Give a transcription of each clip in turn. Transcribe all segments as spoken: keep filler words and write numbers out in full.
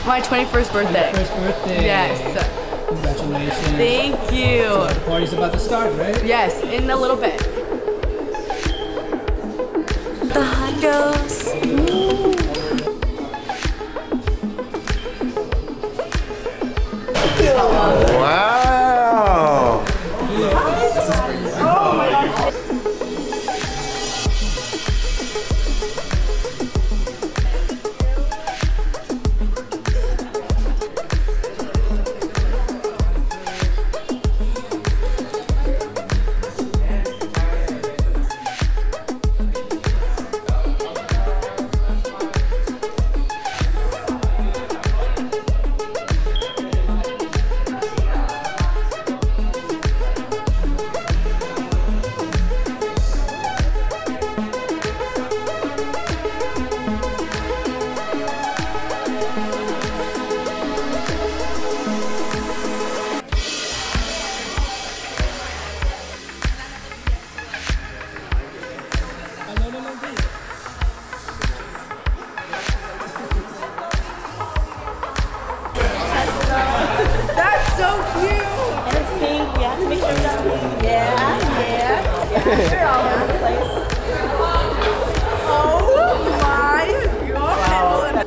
My twenty-first birthday. twenty-first birthday. Yes. Congratulations. Thank you. So the party's about to start, right? Yes, in a little bit. The Hondos. Wow. Oh my God. That's so cute! And it's pink. We have to make sure it's pink. Yeah, yeah. Yeah, they're all over the place. Oh my God!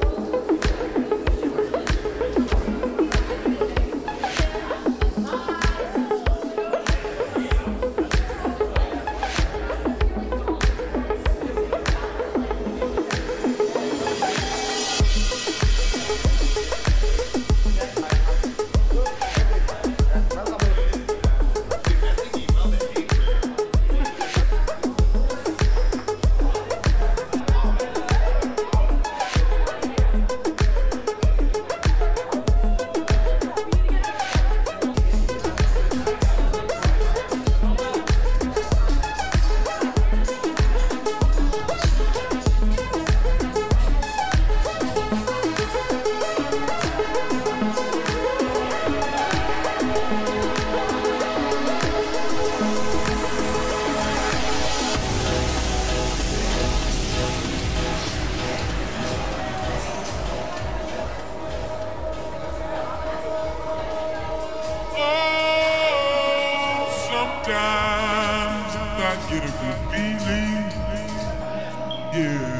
Sometimes I get a good feeling, yeah.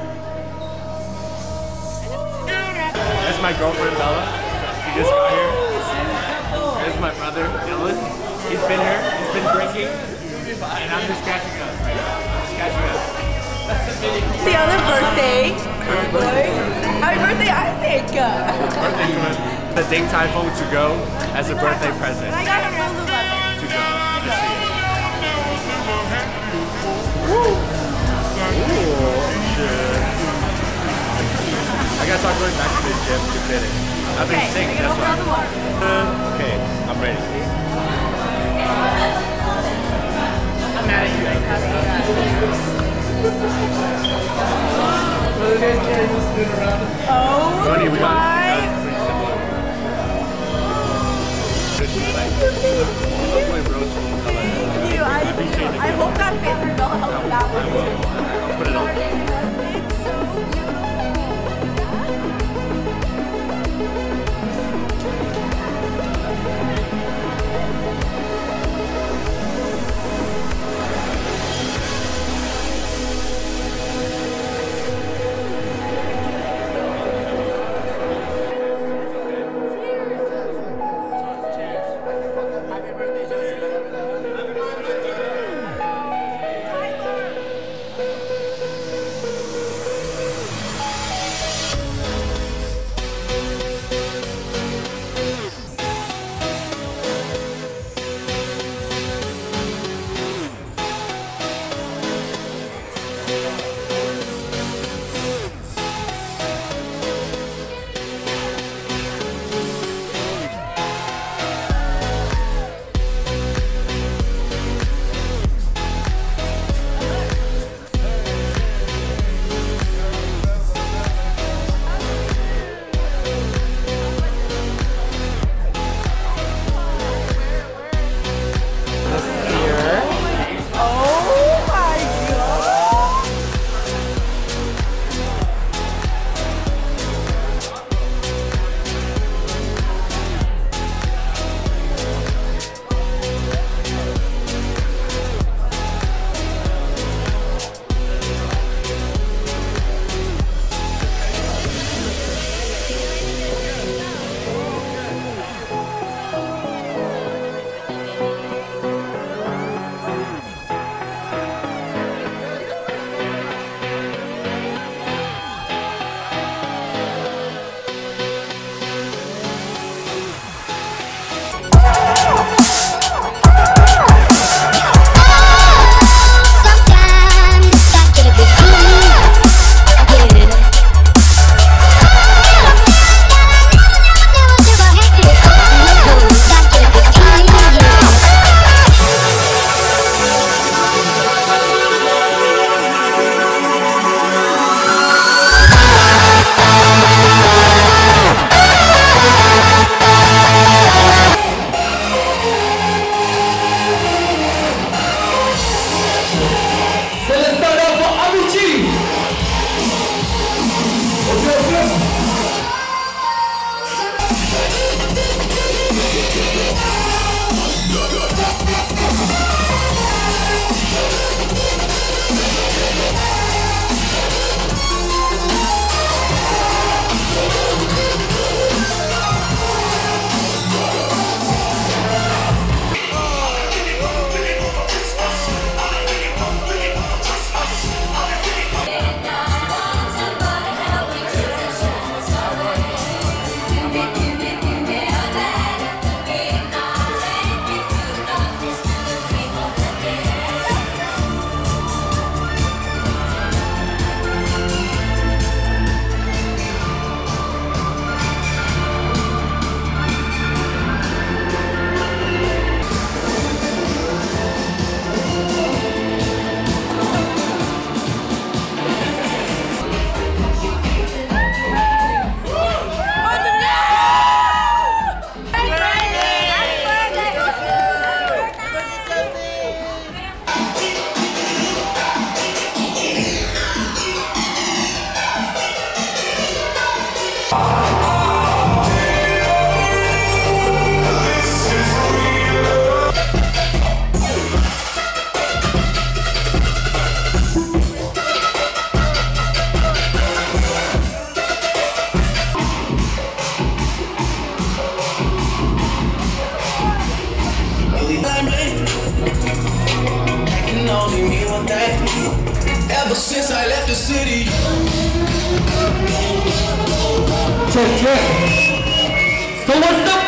That's my girlfriend Bella. She just got here. There's my brother Dylan. He's been here. He's been drinking, and I'm just catching up right now. Just catching up. The other birthday. Happy birthday, Isaac! Birthday to him. The Ding Tai Fung to go as a birthday present. I got him Lululemon. To go. Let's see it. I guess I'll go back to the gym to fit it. I've been Okay, sick, take it that's over why. on the water. Uh, okay, I'm ready. I'm mad at you. Oh Funny, we got, my! we got pretty similar. That's my rose gold color. Thank you. I, I hope that fits your belt. Help that I one. will. I'll put it on. It's so beautiful. Ever since I left the city. Check, check. So what's the